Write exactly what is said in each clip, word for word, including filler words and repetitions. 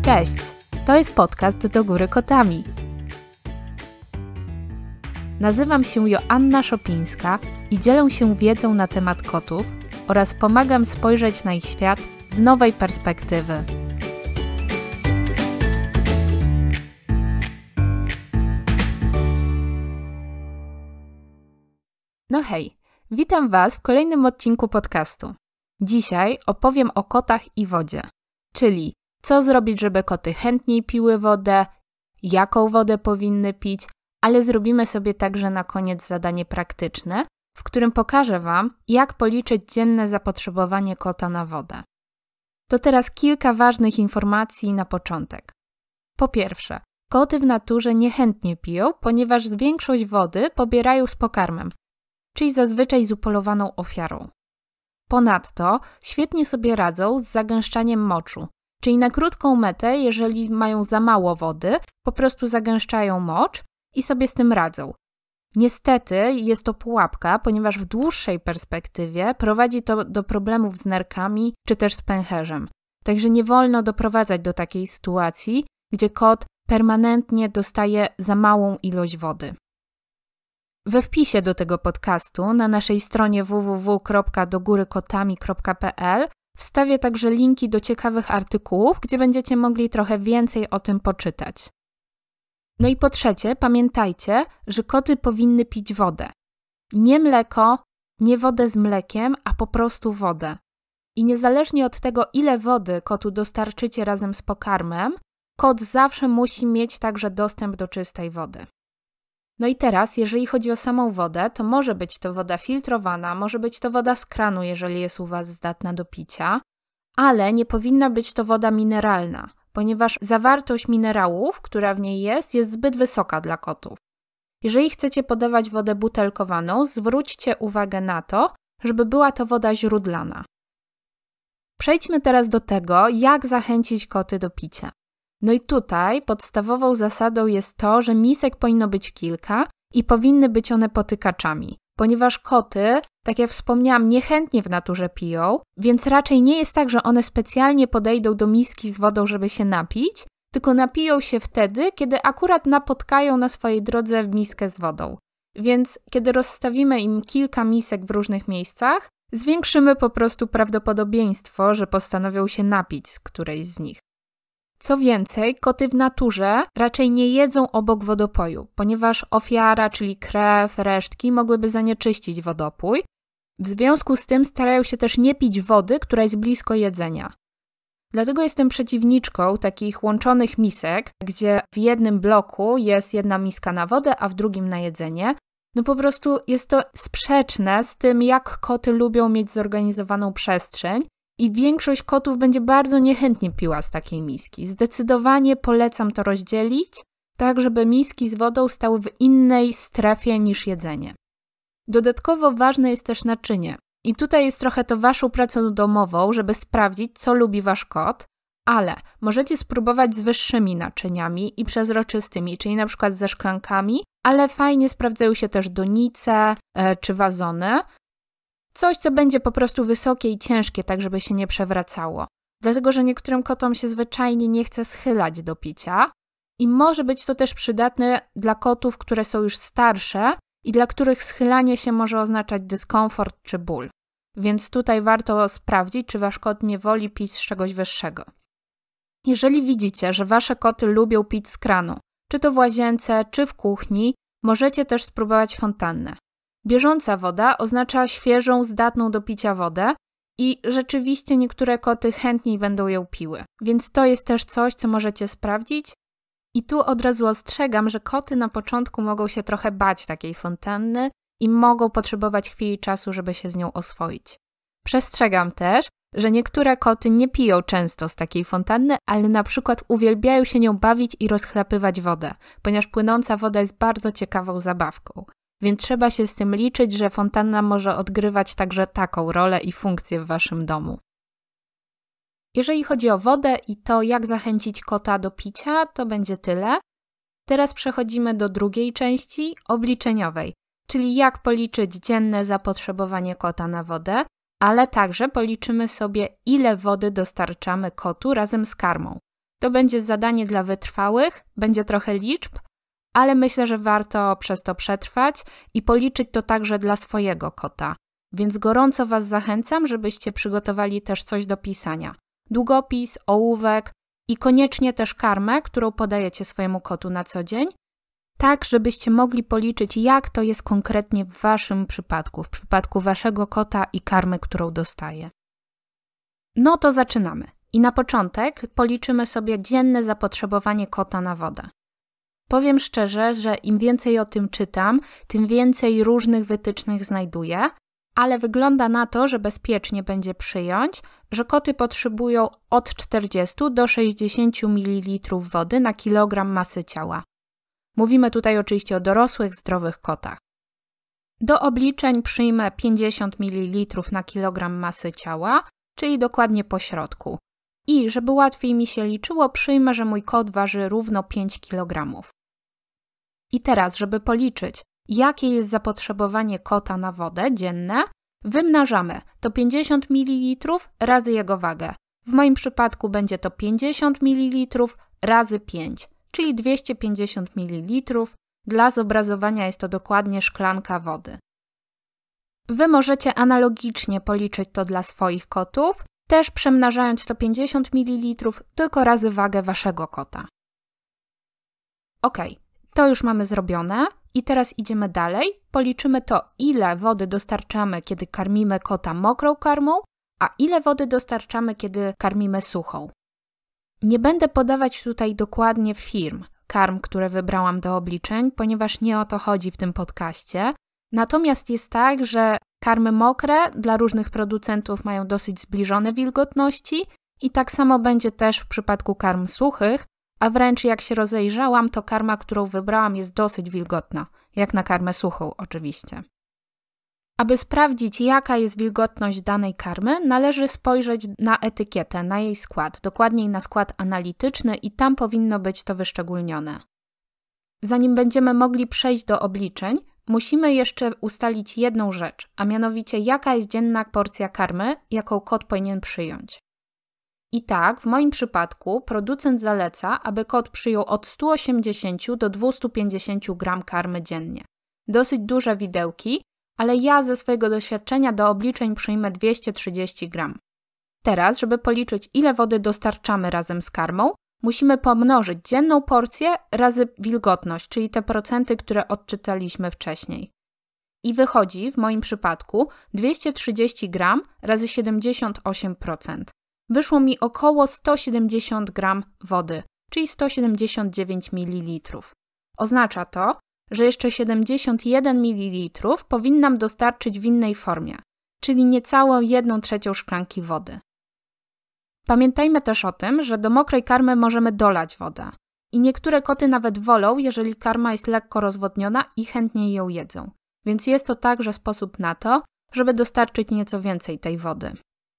Cześć! To jest podcast Do Góry Kotami. Nazywam się Joanna Szopińska i dzielę się wiedzą na temat kotów oraz pomagam spojrzeć na ich świat z nowej perspektywy. No hej, witam Was w kolejnym odcinku podcastu. Dzisiaj opowiem o kotach i wodzie, czyli co zrobić, żeby koty chętniej piły wodę, jaką wodę powinny pić, ale zrobimy sobie także na koniec zadanie praktyczne, w którym pokażę Wam, jak policzyć dzienne zapotrzebowanie kota na wodę. To teraz kilka ważnych informacji na początek. Po pierwsze, koty w naturze niechętnie piją, ponieważ większość wody pobierają z pokarmem, czyli zazwyczaj z upolowaną ofiarą. Ponadto świetnie sobie radzą z zagęszczaniem moczu, czyli na krótką metę, jeżeli mają za mało wody, po prostu zagęszczają mocz i sobie z tym radzą. Niestety jest to pułapka, ponieważ w dłuższej perspektywie prowadzi to do problemów z nerkami czy też z pęcherzem. Także nie wolno doprowadzać do takiej sytuacji, gdzie kot permanentnie dostaje za małą ilość wody. We wpisie do tego podcastu na naszej stronie w w w kropka dogórykotami kropka p l wstawię także linki do ciekawych artykułów, gdzie będziecie mogli trochę więcej o tym poczytać. No i po trzecie, pamiętajcie, że koty powinny pić wodę. Nie mleko, nie wodę z mlekiem, a po prostu wodę. I niezależnie od tego, ile wody kotu dostarczycie razem z pokarmem, kot zawsze musi mieć także dostęp do czystej wody. No i teraz, jeżeli chodzi o samą wodę, to może być to woda filtrowana, może być to woda z kranu, jeżeli jest u Was zdatna do picia, ale nie powinna być to woda mineralna, ponieważ zawartość minerałów, która w niej jest, jest zbyt wysoka dla kotów. Jeżeli chcecie podawać wodę butelkowaną, zwróćcie uwagę na to, żeby była to woda źródlana. Przejdźmy teraz do tego, jak zachęcić koty do picia. No i tutaj podstawową zasadą jest to, że misek powinno być kilka i powinny być one potykaczami, ponieważ koty, tak jak wspomniałam, niechętnie w naturze piją, więc raczej nie jest tak, że one specjalnie podejdą do miski z wodą, żeby się napić, tylko napiją się wtedy, kiedy akurat napotkają na swojej drodze miskę z wodą. Więc kiedy rozstawimy im kilka misek w różnych miejscach, zwiększymy po prostu prawdopodobieństwo, że postanowią się napić z którejś z nich. Co więcej, koty w naturze raczej nie jedzą obok wodopoju, ponieważ ofiara, czyli krew, resztki mogłyby zanieczyścić wodopój. W związku z tym starają się też nie pić wody, która jest blisko jedzenia. Dlatego jestem przeciwniczką takich łączonych misek, gdzie w jednym bloku jest jedna miska na wodę, a w drugim na jedzenie. No po prostu jest to sprzeczne z tym, jak koty lubią mieć zorganizowaną przestrzeń. I większość kotów będzie bardzo niechętnie piła z takiej miski. Zdecydowanie polecam to rozdzielić, tak żeby miski z wodą stały w innej strefie niż jedzenie. Dodatkowo ważne jest też naczynie. I tutaj jest trochę to Waszą pracą domową, żeby sprawdzić, co lubi Wasz kot, ale możecie spróbować z wyższymi naczyniami i przezroczystymi, czyli na przykład ze szklankami, ale fajnie sprawdzają się też donice e, czy wazony. Coś, co będzie po prostu wysokie i ciężkie, tak żeby się nie przewracało. Dlatego, że niektórym kotom się zwyczajnie nie chce schylać do picia i może być to też przydatne dla kotów, które są już starsze i dla których schylanie się może oznaczać dyskomfort czy ból. Więc tutaj warto sprawdzić, czy Wasz kot nie woli pić z czegoś wyższego. Jeżeli widzicie, że Wasze koty lubią pić z kranu, czy to w łazience, czy w kuchni, możecie też spróbować fontannę. Bieżąca woda oznacza świeżą, zdatną do picia wodę i rzeczywiście niektóre koty chętniej będą ją piły, więc to jest też coś, co możecie sprawdzić. I tu od razu ostrzegam, że koty na początku mogą się trochę bać takiej fontanny i mogą potrzebować chwili czasu, żeby się z nią oswoić. Przestrzegam też, że niektóre koty nie piją często z takiej fontanny, ale na przykład uwielbiają się nią bawić i rozchlapywać wodę, ponieważ płynąca woda jest bardzo ciekawą zabawką. Więc trzeba się z tym liczyć, że fontanna może odgrywać także taką rolę i funkcję w Waszym domu. Jeżeli chodzi o wodę i to, jak zachęcić kota do picia, to będzie tyle. Teraz przechodzimy do drugiej części, obliczeniowej, czyli jak policzyć dzienne zapotrzebowanie kota na wodę, ale także policzymy sobie, ile wody dostarczamy kotu razem z karmą. To będzie zadanie dla wytrwałych, będzie trochę liczb, ale myślę, że warto przez to przetrwać i policzyć to także dla swojego kota. Więc gorąco Was zachęcam, żebyście przygotowali też coś do pisania. Długopis, ołówek i koniecznie też karmę, którą podajecie swojemu kotu na co dzień, tak żebyście mogli policzyć, jak to jest konkretnie w Waszym przypadku, w przypadku Waszego kota i karmy, którą dostaje. No to zaczynamy. I na początek policzymy sobie dzienne zapotrzebowanie kota na wodę. Powiem szczerze, że im więcej o tym czytam, tym więcej różnych wytycznych znajduję, ale wygląda na to, że bezpiecznie będzie przyjąć, że koty potrzebują od czterdziestu do sześćdziesięciu mililitrów wody na kilogram masy ciała. Mówimy tutaj oczywiście o dorosłych, zdrowych kotach. Do obliczeń przyjmę pięćdziesiąt mililitrów na kilogram masy ciała, czyli dokładnie po środku. I żeby łatwiej mi się liczyło, przyjmę, że mój kot waży równo pięć kilogramów. I teraz, żeby policzyć, jakie jest zapotrzebowanie kota na wodę dzienne, wymnażamy to pięćdziesiąt mililitrów razy jego wagę. W moim przypadku będzie to pięćdziesiąt mililitrów razy pięć, czyli dwieście pięćdziesiąt mililitrów. Dla zobrazowania jest to dokładnie szklanka wody. Wy możecie analogicznie policzyć to dla swoich kotów, też przemnażając sto pięćdziesiąt mililitrów tylko razy wagę Waszego kota. Ok, to już mamy zrobione i teraz idziemy dalej. Policzymy to, ile wody dostarczamy, kiedy karmimy kota mokrą karmą, a ile wody dostarczamy, kiedy karmimy suchą. Nie będę podawać tutaj dokładnie firm karm, które wybrałam do obliczeń, ponieważ nie o to chodzi w tym podcaście. Natomiast jest tak, że karmy mokre dla różnych producentów mają dosyć zbliżone wilgotności i tak samo będzie też w przypadku karm suchych, a wręcz jak się rozejrzałam, to karma, którą wybrałam, jest dosyć wilgotna, jak na karmę suchą oczywiście. Aby sprawdzić, jaka jest wilgotność danej karmy, należy spojrzeć na etykietę, na jej skład, dokładniej na skład analityczny i tam powinno być to wyszczególnione. Zanim będziemy mogli przejść do obliczeń, musimy jeszcze ustalić jedną rzecz, a mianowicie jaka jest dzienna porcja karmy, jaką kot powinien przyjąć. I tak, w moim przypadku producent zaleca, aby kot przyjął od stu osiemdziesięciu do dwustu pięćdziesięciu gram karmy dziennie. Dosyć duże widełki, ale ja ze swojego doświadczenia do obliczeń przyjmę dwieście trzydzieści gram. Teraz, żeby policzyć, ile wody dostarczamy razem z karmą, musimy pomnożyć dzienną porcję razy wilgotność, czyli te procenty, które odczytaliśmy wcześniej. I wychodzi w moim przypadku dwieście trzydzieści gram razy siedemdziesiąt osiem procent. Wyszło mi około sto siedemdziesiąt gram wody, czyli sto siedemdziesiąt dziewięć mililitrów. Oznacza to, że jeszcze siedemdziesiąt jeden mililitrów powinnam dostarczyć w innej formie, czyli niecałą jedną trzecią szklanki wody. Pamiętajmy też o tym, że do mokrej karmy możemy dolać wodę. I niektóre koty nawet wolą, jeżeli karma jest lekko rozwodniona i chętnie ją jedzą. Więc jest to także sposób na to, żeby dostarczyć nieco więcej tej wody.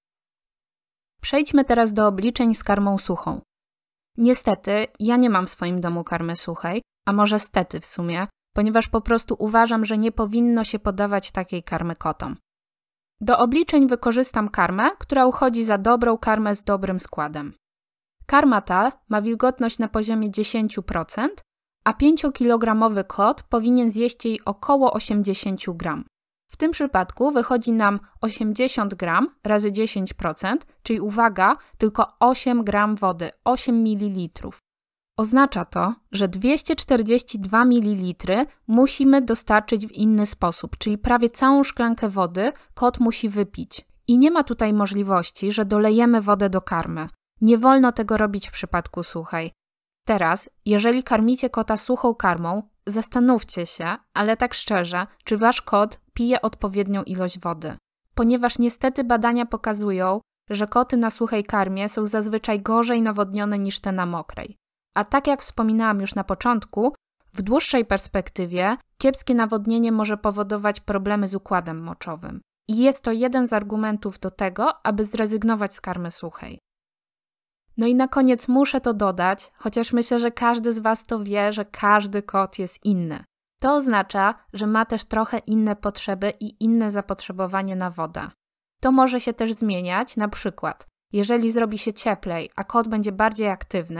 Przejdźmy teraz do obliczeń z karmą suchą. Niestety, ja nie mam w swoim domu karmy suchej, a może stety w sumie, ponieważ po prostu uważam, że nie powinno się podawać takiej karmy kotom. Do obliczeń wykorzystam karmę, która uchodzi za dobrą karmę z dobrym składem. Karma ta ma wilgotność na poziomie dziesięć procent, a pięciokilogramowy kot powinien zjeść jej około osiemdziesiąt gram. W tym przypadku wychodzi nam osiemdziesiąt gram razy dziesięć procent, czyli uwaga, tylko osiem gram wody, osiem mililitrów. Oznacza to, że dwieście czterdzieści dwa mililitry musimy dostarczyć w inny sposób, czyli prawie całą szklankę wody kot musi wypić. I nie ma tutaj możliwości, że dolejemy wodę do karmy. Nie wolno tego robić w przypadku suchej. Teraz, jeżeli karmicie kota suchą karmą, zastanówcie się, ale tak szczerze, czy wasz kot pije odpowiednią ilość wody. Ponieważ niestety badania pokazują, że koty na suchej karmie są zazwyczaj gorzej nawodnione niż te na mokrej. A tak jak wspominałam już na początku, w dłuższej perspektywie kiepskie nawodnienie może powodować problemy z układem moczowym. I jest to jeden z argumentów do tego, aby zrezygnować z karmy suchej. No i na koniec muszę to dodać, chociaż myślę, że każdy z Was to wie, że każdy kot jest inny. To oznacza, że ma też trochę inne potrzeby i inne zapotrzebowanie na wodę. To może się też zmieniać, na przykład jeżeli zrobi się cieplej, a kot będzie bardziej aktywny,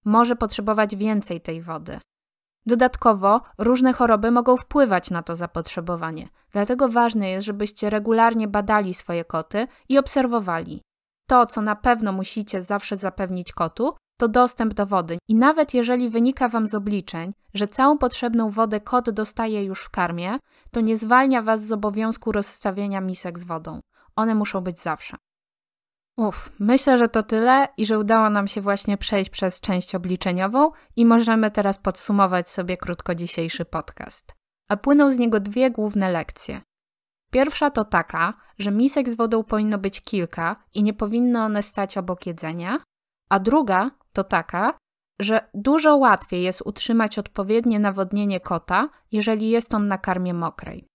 może potrzebować więcej tej wody. Dodatkowo różne choroby mogą wpływać na to zapotrzebowanie, dlatego ważne jest, żebyście regularnie badali swoje koty i obserwowali. To, co na pewno musicie zawsze zapewnić kotu, to dostęp do wody i nawet jeżeli wynika Wam z obliczeń, że całą potrzebną wodę kot dostaje już w karmie, to nie zwalnia Was z obowiązku rozstawiania misek z wodą. One muszą być zawsze. Uff, myślę, że to tyle i że udało nam się właśnie przejść przez część obliczeniową i możemy teraz podsumować sobie krótko dzisiejszy podcast. A płyną z niego dwie główne lekcje. Pierwsza to taka, że misek z wodą powinno być kilka i nie powinny one stać obok jedzenia, a druga to taka, że dużo łatwiej jest utrzymać odpowiednie nawodnienie kota, jeżeli jest on na karmie mokrej.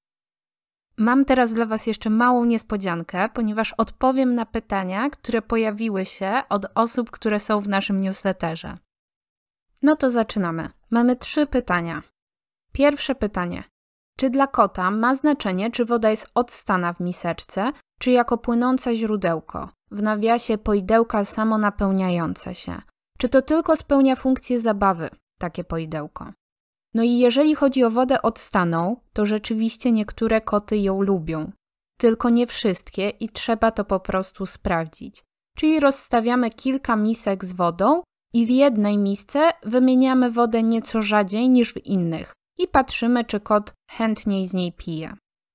Mam teraz dla Was jeszcze małą niespodziankę, ponieważ odpowiem na pytania, które pojawiły się od osób, które są w naszym newsletterze. No to zaczynamy. Mamy trzy pytania. Pierwsze pytanie. Czy dla kota ma znaczenie, czy woda jest odstana w miseczce, czy jako płynące źródełko, w nawiasie poidełka samonapełniające się? Czy to tylko spełnia funkcję zabawy, takie poidełko? No i jeżeli chodzi o wodę odstaną, to rzeczywiście niektóre koty ją lubią. Tylko nie wszystkie i trzeba to po prostu sprawdzić. Czyli rozstawiamy kilka misek z wodą i w jednej misce wymieniamy wodę nieco rzadziej niż w innych i patrzymy, czy kot chętniej z niej pije.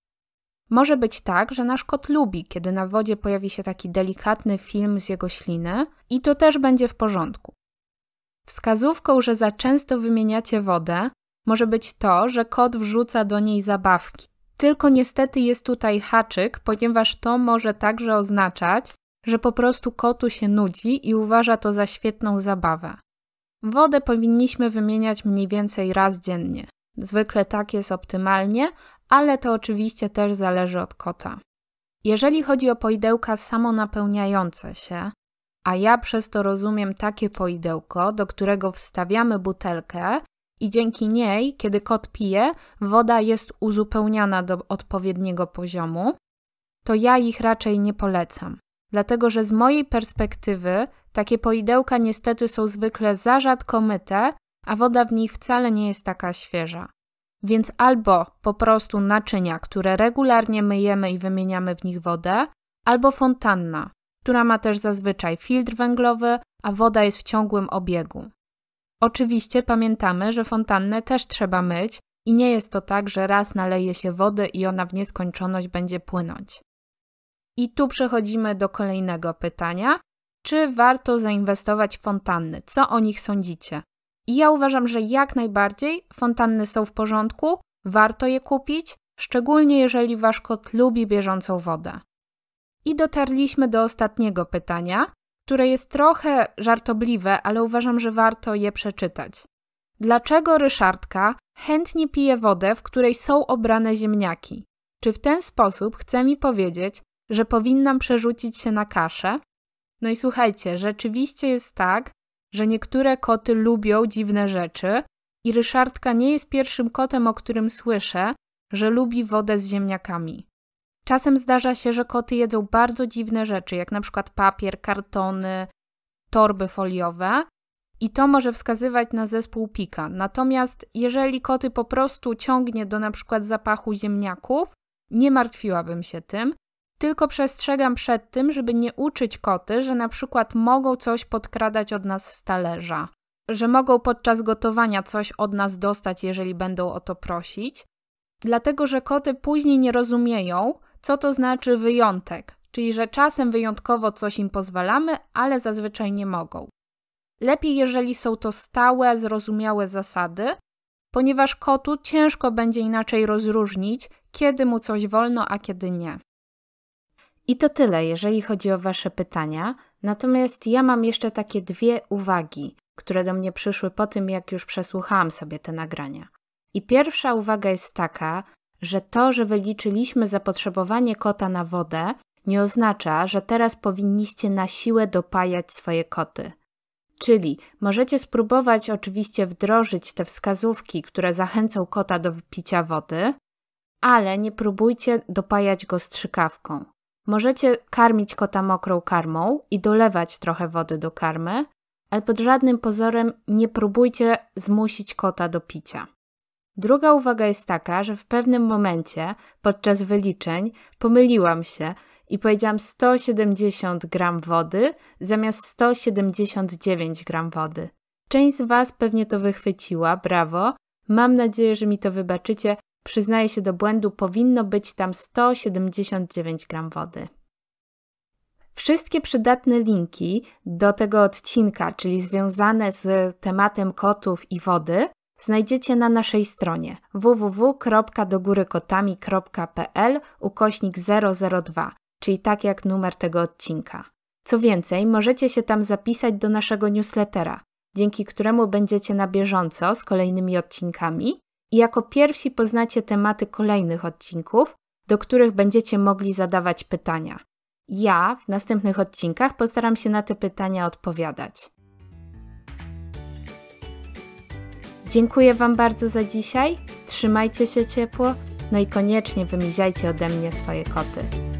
Może być tak, że nasz kot lubi, kiedy na wodzie pojawi się taki delikatny film z jego śliny i to też będzie w porządku. Wskazówką, że za często wymieniacie wodę, może być to, że kot wrzuca do niej zabawki. Tylko niestety jest tutaj haczyk, ponieważ to może także oznaczać, że po prostu kotu się nudzi i uważa to za świetną zabawę. Wodę powinniśmy wymieniać mniej więcej raz dziennie. Zwykle tak jest optymalnie, ale to oczywiście też zależy od kota. Jeżeli chodzi o poidełka samonapełniające się, a ja przez to rozumiem takie poidełko, do którego wstawiamy butelkę i dzięki niej, kiedy kot pije, woda jest uzupełniana do odpowiedniego poziomu, to ja ich raczej nie polecam. Dlatego, że z mojej perspektywy takie poidełka niestety są zwykle za rzadko myte, a woda w nich wcale nie jest taka świeża. Więc albo po prostu naczynia, które regularnie myjemy i wymieniamy w nich wodę, albo fontanna, która ma też zazwyczaj filtr węglowy, a woda jest w ciągłym obiegu. Oczywiście pamiętamy, że fontannę też trzeba myć i nie jest to tak, że raz naleje się wody i ona w nieskończoność będzie płynąć. I tu przechodzimy do kolejnego pytania. Czy warto zainwestować w fontanny? Co o nich sądzicie? I ja uważam, że jak najbardziej fontanny są w porządku, warto je kupić, szczególnie jeżeli wasz kot lubi bieżącą wodę. I dotarliśmy do ostatniego pytania, które jest trochę żartobliwe, ale uważam, że warto je przeczytać. Dlaczego Ryszardka chętnie pije wodę, w której są obrane ziemniaki? Czy w ten sposób chce mi powiedzieć, że powinnam przerzucić się na kaszę? No i słuchajcie, rzeczywiście jest tak, że niektóre koty lubią dziwne rzeczy i Ryszardka nie jest pierwszym kotem, o którym słyszę, że lubi wodę z ziemniakami. Czasem zdarza się, że koty jedzą bardzo dziwne rzeczy, jak na przykład papier, kartony, torby foliowe i to może wskazywać na zespół pika. Natomiast jeżeli koty po prostu ciągnie do na przykład zapachu ziemniaków, nie martwiłabym się tym, tylko przestrzegam przed tym, żeby nie uczyć koty, że na przykład mogą coś podkradać od nas z talerza, że mogą podczas gotowania coś od nas dostać, jeżeli będą o to prosić, dlatego że koty później nie rozumieją, co to znaczy wyjątek, czyli że czasem wyjątkowo coś im pozwalamy, ale zazwyczaj nie mogą. Lepiej, jeżeli są to stałe, zrozumiałe zasady, ponieważ kotu ciężko będzie inaczej rozróżnić, kiedy mu coś wolno, a kiedy nie. I to tyle, jeżeli chodzi o wasze pytania, natomiast ja mam jeszcze takie dwie uwagi, które do mnie przyszły po tym, jak już przesłuchałam sobie te nagrania. I pierwsza uwaga jest taka, że to, że wyliczyliśmy zapotrzebowanie kota na wodę, nie oznacza, że teraz powinniście na siłę dopajać swoje koty. Czyli możecie spróbować oczywiście wdrożyć te wskazówki, które zachęcą kota do picia wody, ale nie próbujcie dopajać go strzykawką. Możecie karmić kota mokrą karmą i dolewać trochę wody do karmy, ale pod żadnym pozorem nie próbujcie zmusić kota do picia. Druga uwaga jest taka, że w pewnym momencie podczas wyliczeń pomyliłam się i powiedziałam sto siedemdziesiąt gramów wody zamiast sto siedemdziesiąt dziewięć gramów wody. Część z Was pewnie to wychwyciła, brawo. Mam nadzieję, że mi to wybaczycie. Przyznaję się do błędu, powinno być tam sto siedemdziesiąt dziewięć gramów wody. Wszystkie przydatne linki do tego odcinka, czyli związane z tematem kotów i wody, znajdziecie na naszej stronie w w w kropka dogórykotami kropka p l ukośnik zero zero dwa, czyli tak jak numer tego odcinka. Co więcej, możecie się tam zapisać do naszego newslettera, dzięki któremu będziecie na bieżąco z kolejnymi odcinkami i jako pierwsi poznacie tematy kolejnych odcinków, do których będziecie mogli zadawać pytania. Ja w następnych odcinkach postaram się na te pytania odpowiadać. Dziękuję Wam bardzo za dzisiaj, trzymajcie się ciepło, no i koniecznie wymiziajcie ode mnie swoje koty.